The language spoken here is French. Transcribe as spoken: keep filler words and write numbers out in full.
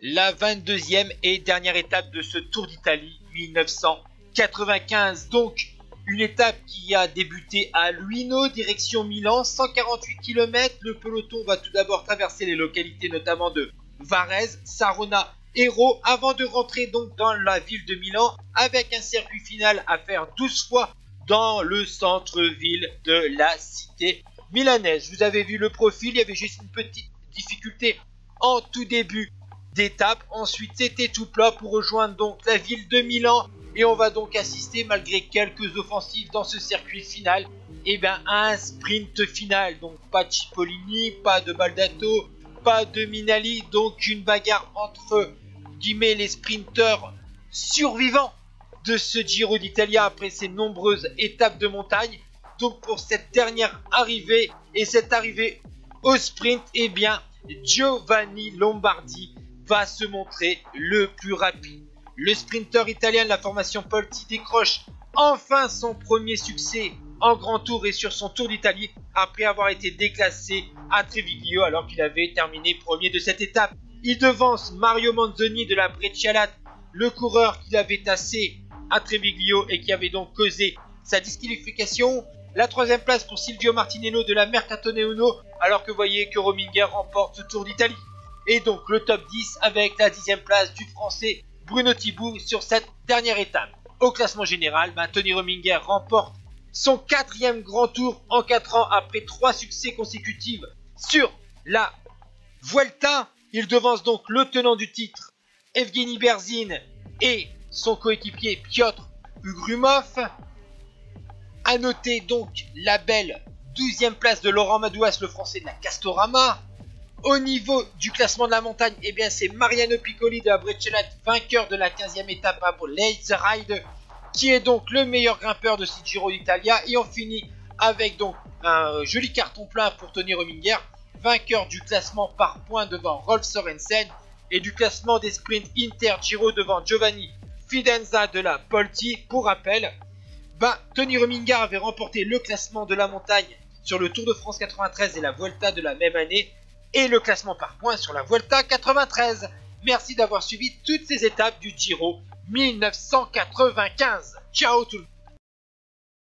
la vingt-deuxième et dernière étape de ce Tour d'Italie mille neuf cent quatre-vingt-quinze. Donc une étape qui a débuté à Luino, direction Milan, cent quarante-huit kilomètres. Le peloton va tout d'abord traverser les localités notamment de Varese, Sarona et Rho avant de rentrer donc dans la ville de Milan avec un circuit final à faire douze fois dans le centre-ville de la cité milanaise. Vous avez vu le profil, il y avait juste une petite difficulté en tout début d'étape. Ensuite, c'était tout plat pour rejoindre donc la ville de Milan. Et on va donc assister, malgré quelques offensives dans ce circuit final, et bien à un sprint final. Donc pas de Cipollini, pas de Baldato, pas de Minali. Donc une bagarre entre guillemets les sprinteurs survivants de ce Giro d'Italia après ces nombreuses étapes de montagne. Donc pour cette dernière arrivée et cette arrivée au sprint, et bien Giovanni Lombardi va se montrer le plus rapide. Le sprinter italien de la formation Polti décroche enfin son premier succès en grand tour et sur son Tour d'Italie après avoir été déclassé à Treviglio alors qu'il avait terminé premier de cette étape. Il devance Mario Manzoni de la Breccialat, le coureur qu'il avait tassé à Treviglio et qui avait donc causé sa disqualification. La troisième place pour Silvio Martinello de la Mercatoneuno alors que vous voyez que Rominger remporte ce Tour d'Italie. Et donc le top dix avec la dixième place du français Bruno Thibaut sur cette dernière étape. Au classement général, ben, Tony Rominger remporte son quatrième grand tour en quatre ans après trois succès consécutifs sur la Vuelta. Il devance donc le tenant du titre, Evgeny Berzin, et son coéquipier Piotr Ugrumov. A noter donc la belle douzième place de Laurent Madouas, le français de la Castorama. Au niveau du classement de la montagne, eh bien c'est Mariano Piccoli de la Breccialat, vainqueur de la quinzième étape à Leitz-Ride, qui est donc le meilleur grimpeur de ce Giro d'Italia. Et on finit avec donc un joli carton plein pour Tony Rominger, vainqueur du classement par points devant Rolf Sørensen et du classement des sprints Inter Giro devant Giovanni Fidenza de la Polti. Pour rappel, bah, Tony Rominger avait remporté le classement de la montagne sur le Tour de France quatre-vingt-treize et la Vuelta de la même année, et le classement par points sur la Vuelta quatre-vingt-treize. Merci d'avoir suivi toutes ces étapes du Giro mille neuf cent quatre-vingt-quinze. Ciao tout le monde.